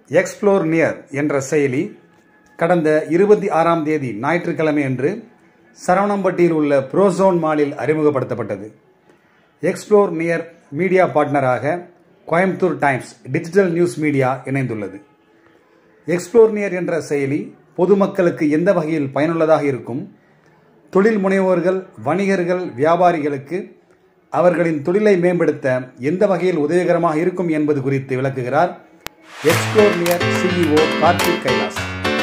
Explore near என்ற செயலி கடந்த 26ஆம் தேதி ஞாயிற்றுக்கிழமை அன்று சரவணம்பட்டியில் உள்ள ப்ரோசோன் மாலில் அறிமுகப்படுத்தப்பட்டது. எக்ஸ்ப்ளோர் நியர் மீடியா பார்ட்னராக Coimbatore times digital news media இணைந்துள்ளது. எக்ஸ்ப்ளோர் நியர் என்ற செயலி பொதுமக்களுக்கு எந்த வகையில் பயனுள்ளதாக இருக்கும், தொழில் முனைவோர்கள், வணிகர்கள், வியாபாரிகளுக்கு அவர்களின் தொழிலை மேம்படுத்த எந்த வகையில் உதவிகரமாக இருக்கும் என்பது குறித்து விளக்குகிறார் explore near CEO Karthik Kailash.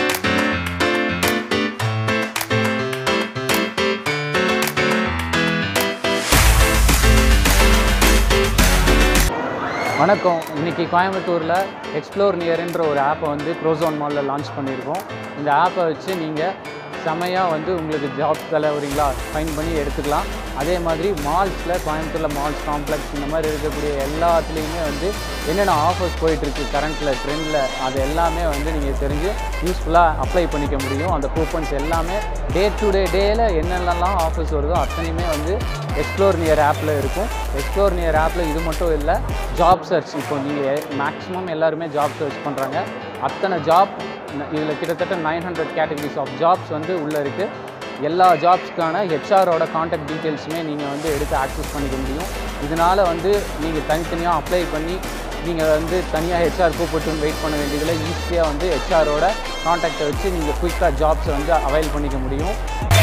வணக்கம். இன்றைக்கி கோயம்புத்தூரில் எக்ஸ்ப்ளோர் நியர்ன்ற ஒரு ஆப்பை ப்ரோசோன் மாலில் லான்ச் பண்ணியிருக்கோம். இந்த ஆப்பை வச்சு நீங்கள் செமையாக உங்களுக்கு ஜாப்களை வரீங்களா ஃபைன் பண்ணி எடுத்துக்கலாம். அதே மாதிரி மால்ஸில், கோயம்புத்தூரில் மால்ஸ் காம்ப்ளெக்ஸ் இந்த மாதிரி இருக்கக்கூடிய எல்லாத்துலேயுமே என்னென்ன ஆஃபர்ஸ் போயிட்டுருக்கு கரண்ட்டில் ட்ரெண்டில், அது எல்லாமே நீங்கள் தெரிஞ்சு யூஸ்ஃபுல்லாக அப்ளை பண்ணிக்க முடியும். அந்த கூப்பன்ஸ் எல்லாமே டே டு டேயில் என்னென்னலாம் ஆஃபர்ஸ் வருதோ அத்தனையுமே எக்ஸ்ப்ளோர் நியர் ஆப்பில் இருக்கும். எக்ஸ்ப்ளோர் நியர் ஆப்பில் இது மட்டும் இல்லை, ஜாப் சர்ச். இப்போ நீங்கள் மேக்ஸிமம் எல்லாருமே ஜாப் சர்ச் பண்ணுறாங்க. அத்தனை ஜாப் இதில் கிட்டத்தட்ட 900 கேட்டகரிஸ் ஆஃப் ஜாப்ஸ் உள்ளே இருக்குது. எல்லா ஜாப்ஸ்க்கான ஹெச்ஆரோட கான்டாக்ட் டீட்டெயில்ஸுமே நீங்கள் எடுத்து ஆக்சஸ் பண்ணிக்க முடியும். இதனால் நீங்கள் தனித்தனியாக அப்ளை பண்ணி நீங்கள் தனியாக ஹெச்ஆர் கூப்பிட்டு வெயிட் பண்ண வேண்டியதில் ஈஸியாக ஹெச்ஆரோட கான்டாக்டை வச்சு நீங்கள் குயிக்காக ஜாப்ஸை அவைல் பண்ணிக்க முடியும்.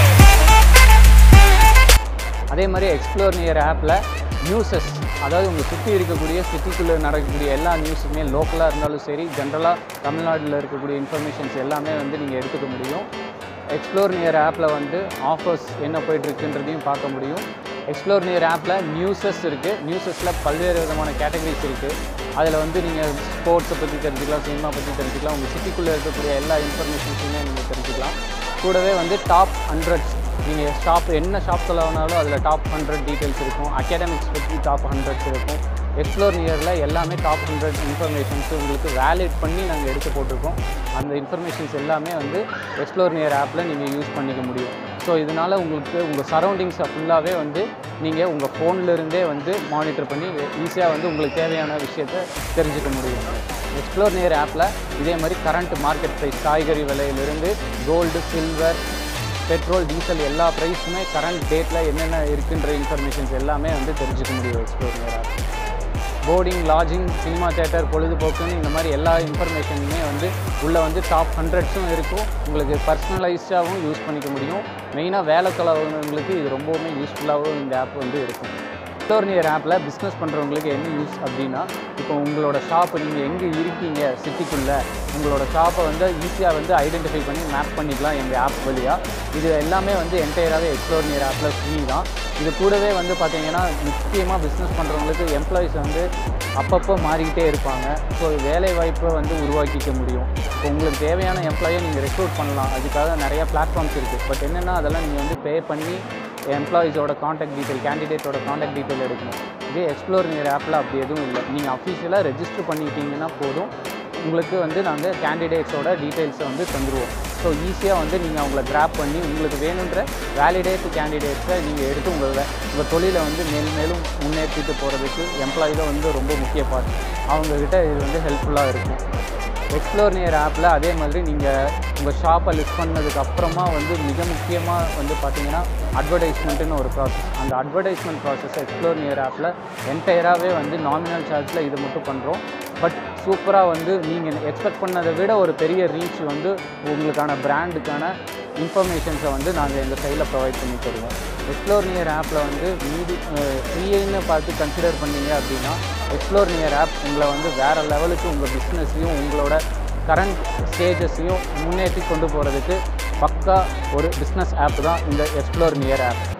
அதே மாதிரி எக்ஸ்ப்ளோர் நியர் ஆப்பில் நியூஸஸ், அதாவது உங்கள் சுற்றி இருக்கக்கூடிய சிட்டிக்குள்ளே நடக்கக்கூடிய எல்லா நியூஸுமே, லோக்கலாக இருந்தாலும் சரி, ஜென்ரலாக தமிழ்நாட்டில் இருக்கக்கூடிய இன்ஃபர்மேஷன்ஸ் எல்லாமே நீங்கள் எடுத்துக்க முடியும். எக்ஸ்ப்ளோர் நியர் ஆப்பில் ஆஃபர்ஸ் என்ன போய்ட்டுருக்குன்றதையும் பார்க்க முடியும். எக்ஸ்ப்ளோர் நியர் ஆப்பில் நியூஸஸ் இருக்குது. நியூஸஸில் பல்வேறு விதமான கேட்டகரிஸ் இருக்குது. அதில் நீங்கள் ஸ்போர்ட்ஸை பற்றி தெரிஞ்சுக்கலாம், சினிமா பற்றி தெரிஞ்சுக்கலாம், உங்கள் சிட்டிக்குள்ளே இருக்கக்கூடிய எல்லா இன்ஃபர்மேஷன்ஸுமே நீங்கள் தெரிஞ்சுக்கலாம். கூடவே டாப் 100, நீங்கள் என்ன ஷாப் சொல்ல வேணாலும் அதில் டாப் 100 டீட்டெயில்ஸ் இருக்கும். அகாடமிக்ஸ் பற்றி டாப் 100 இருக்கும். எக்ஸ்ப்ளோர் நியரில் எல்லாமே டாப் 100 இன்ஃபர்மேஷன்ஸு உங்களுக்கு வேலிட் பண்ணி நாங்கள் எடுத்து போட்டிருக்கோம். அந்த இன்ஃபர்மேஷன்ஸ் எல்லாமே எக்ஸ்ப்ளோர் நியர் ஆப்பில் நீங்கள் யூஸ் பண்ணிக்க முடியும். ஸோ இதனால் உங்கள் சரௌண்டிங்ஸை ஃபுல்லாகவே நீங்கள் உங்கள் ஃபோன்லேருந்தே மானிட்டர் பண்ணி ஈஸியாக உங்களுக்கு தேவையான விஷயத்தை தெரிஞ்சுக்க முடியும். எக்ஸ்ப்ளோர் நியர் ஆப்பில் இதே மாதிரி கரண்ட் மார்க்கெட் ப்ரைஸ், காய்கறி விலையிலிருந்து கோல்டு, சில்வர், பெட்ரோல், டீசல் எல்லா ப்ரைஸுமே கரண்ட் டேட்டில் என்னென்ன இருக்குன்ற இன்ஃபர்மேஷன்ஸ் எல்லாமே தெரிஞ்சுக்க முடியும் explore near app. Boarding, lodging, cinema theatre, பொழுதுபோக்குன்னு இந்த மாதிரி எல்லா இன்ஃபர்மேஷனுமே உள்ளே டாப் 100ஸும் இருக்கும். உங்களுக்கு பர்சனலைஸ்டாகவும் யூஸ் பண்ணிக்க முடியும். மெயினாக வேலை தொலைவங்களுக்கு இது ரொம்பவுமே யூஸ்ஃபுல்லாகவும் இந்த ஆப் இருக்கும். எக்ஸ்ப்ளோர் நியர் ஆப்பில் பிஸ்னஸ் பண்ணுறவங்களுக்கு என்ன யூஸ் அப்படின்னா, இப்போ உங்களோட ஷாப்பு நீங்கள் எங்கே இருக்கீங்க சிட்டிக்குள்ளே, உங்களோட ஷாப்பை ஈஸியாக ஐடென்டிஃபை பண்ணி மேப் பண்ணிக்கலாம் எங்கள் ஆப் வழியாக. இது எல்லாமே என்டையராகவே எக்ஸ்ப்ளோர் நியர் ஆப்பில் ஃப்ரீ தான். இது கூடவே பார்த்தீங்கன்னா முக்கியமாக பிஸ்னஸ் பண்ணுறவங்களுக்கு எம்ப்ளாயிஸ் அப்பப்போ மாறிக்கிட்டே இருப்பாங்க. ஸோ வேலை வாய்ப்பை உருவாக்கிக்க முடியும். இப்போ உங்களுக்கு தேவையான எம்ப்ளாயை நீங்கள் ரெக்ரூட் பண்ணலாம். அதுக்காக நிறையா பிளாட்ஃபார்ம்ஸ் இருக்குது. பட் என்னென்னா அதெல்லாம் நீங்கள் பே பண்ணி எம்ப்ளாயிஸோட கான்டாக்ட் டீட்டெயில், கேண்டிடேட்டோட கான்டாக்ட் டீட்டெயில் எடுக்கணும். இதே எக்ஸ்ப்ளோர் நியர் ஆப்பில் அப்படி எதுவும் இல்லை. நீங்கள் அஃபிஷியலாக ரெஜிஸ்டர் பண்ணிட்டீங்கன்னா போதும், உங்களுக்கு நாங்கள் கேண்டிடேட்ஸோட டீட்டெயில்ஸை தந்துடுவோம். ஸோ ஈஸியாக நீங்கள் அவங்கள கிராப் பண்ணி உங்களுக்கு வேணுன்ற வேலிடேட் கேண்டிடேட்ஸை நீங்கள் எடுத்து உங்கள் தொழிலை மேலும் முன்னேற்றிட்டு போகிறதுக்கு எம்ப்ளாயி தான் ரொம்ப முக்கிய பார்ட். அவங்கக்கிட்ட இது ஹெல்ப்ஃபுல்லாக இருக்கும். எக்ஸ்ப்ளோர் நியர் ஆப்பில் அதே மாதிரி நீங்கள் உங்கள் ஷாப்பை லிஸ்ட் பண்ணதுக்கப்புறமா மிக முக்கியமாக பார்த்தீங்கன்னா அட்வர்டைஸ்மெண்ட்டுன்னு ஒரு ப்ராசஸ். அந்த அட்வர்டைஸ்மெண்ட் ப்ராசஸ் எக்ஸ்ப்ளோர் நியர் ஆப்பில் என்டையராகவே நாமினல் சார்ஜில் இது மட்டும் பண்ணுறோம். பட் சூப்பராக நீங்கள் எக்ஸ்பெக்ட் பண்ணதை விட ஒரு பெரிய ரீச் உங்களுக்கான பிராண்டுக்கான இன்ஃபர்மேஷன்ஸை நாங்கள் எங்கள் சைடில் ப்ரொவைட் பண்ணி தருவோம். எக்ஸ்ப்ளோர் நியர் ஆப்பில் மீதி ஃப்ரீன்னு பார்த்து கன்சிடர் பண்ணிங்க அப்படின்னா எக்ஸ்ப்ளோர் நியர் ஆப் உங்களை வேறு லெவலுக்கு உங்கள் பிஸ்னஸையும் உங்களோட கரண்ட் ஸ்டேஜஸையும் முன்னேற்றி கொண்டு போகிறதுக்கு பக்கா ஒரு பிஸ்னஸ் ஆப் தான் இந்த எக்ஸ்ப்ளோர் நியர் ஆப்.